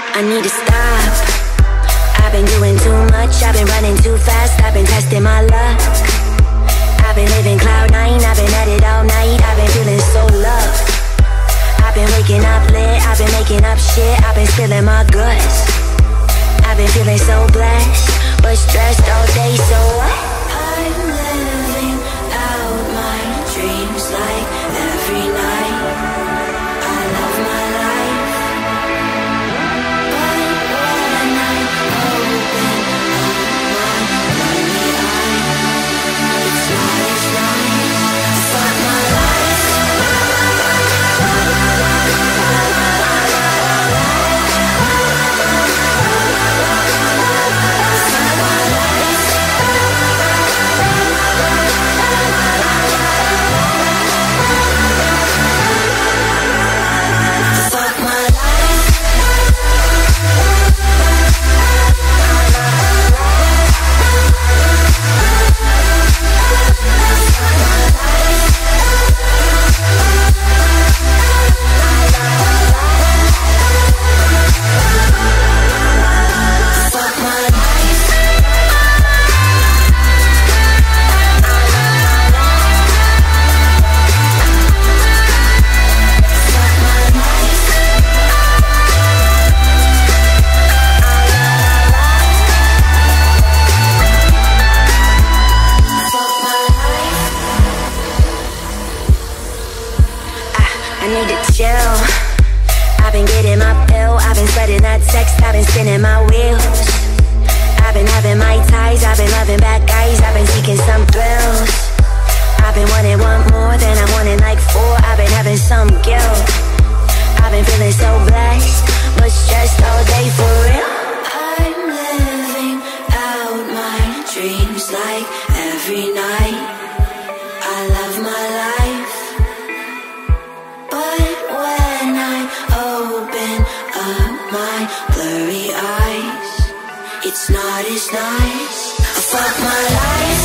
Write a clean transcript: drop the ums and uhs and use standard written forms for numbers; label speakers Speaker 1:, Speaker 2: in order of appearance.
Speaker 1: I need to stop. I've been doing too much, I've been running too fast, I've been testing my luck. I've been living cloud nine, I've been at it all night, I've been feeling so loved. I've been waking up lit, I've been making up shit, I've been spilling my guts. I've been feeling so blessed, but stressed all day, so what? I'm living out my dreams like every night. I love my life, but when I open up my lonely eye, it's not as nice. Fuck my life. I've been getting my pill, I've been spreading that text, I've been spinning my wheels. I've been having my ties, I've been loving bad guys, I've been seeking some thrills. I've been wanting one more, then I'm wanting like four, I've been having some guilt. I've been feeling so blessed, but stressed all day for real. I'm living out my dreams like every night. I love my life, but when I open up my blurry eyes, it's not as nice. Fuck my life.